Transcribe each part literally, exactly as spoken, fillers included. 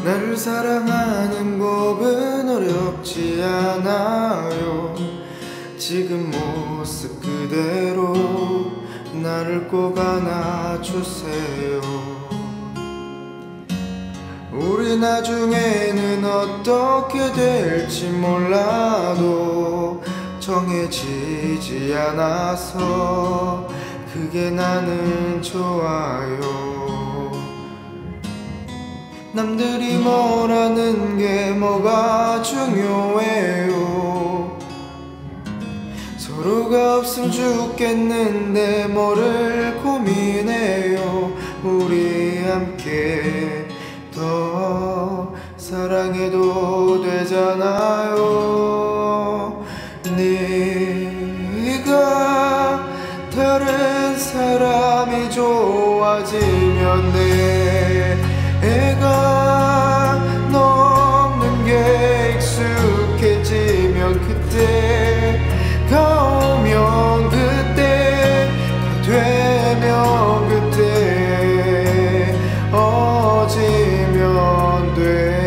나를 사랑하는 법은 어렵지 않아요. 지금 모습 그대로 나를 꼭 안아주세요. 우리 나중에는 어떻게 될지 몰라도 정해지지 않아서 그게 나는 좋아요. 남들이 뭐라는 게 뭐가 중요해요. 서로가 없으면 죽겠는데 뭐를 고민해요. 우리 함께 더 사랑해도 되잖아요. 네가 다른 사람이 좋아지면 내가 너 없는 게 익숙해지면 그때가 오면 그때가 되면 그때 어지면 돼.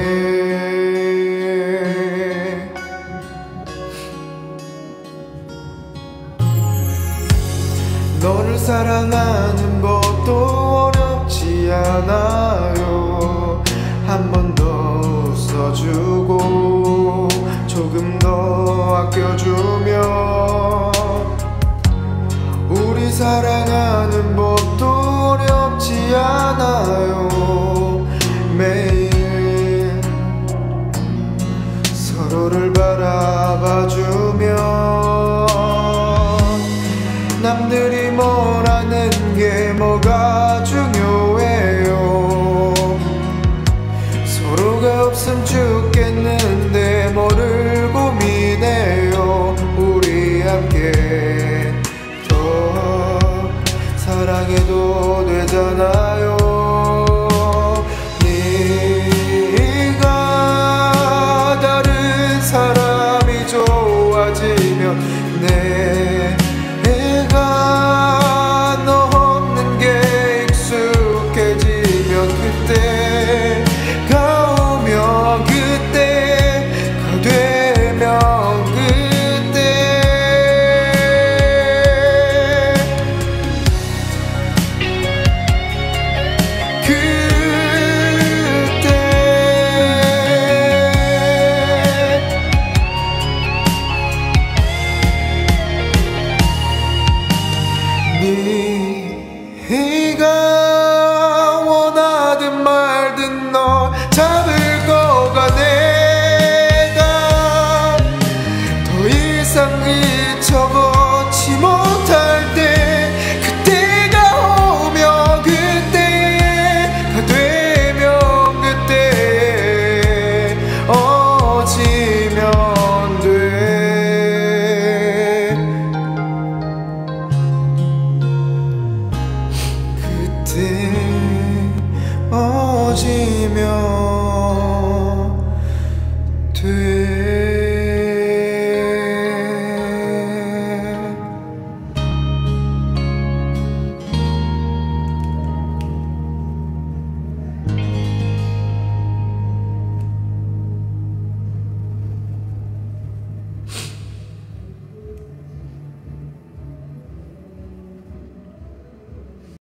너를 사랑하는 것도 어렵지 않아요. 한 번 더 웃어주고 조금 더 아껴주면 우리 사랑하는 법도 어렵지 않아요. 매일 서로를 바라봐주면 남들이 뭐라는 게 뭐가 중요해요. 서로가 없으면 죽겠는데 뭐를 고민해요. 우리 함께 더 사랑해도 되잖아.